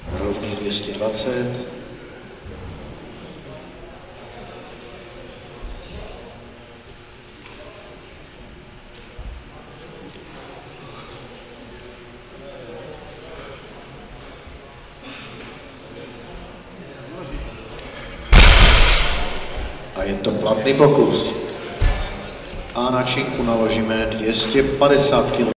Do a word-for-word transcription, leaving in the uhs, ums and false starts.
Rovný dvě stě dvacet. A je to platný pokus. A na činku naložíme dvě stě padesát kilo.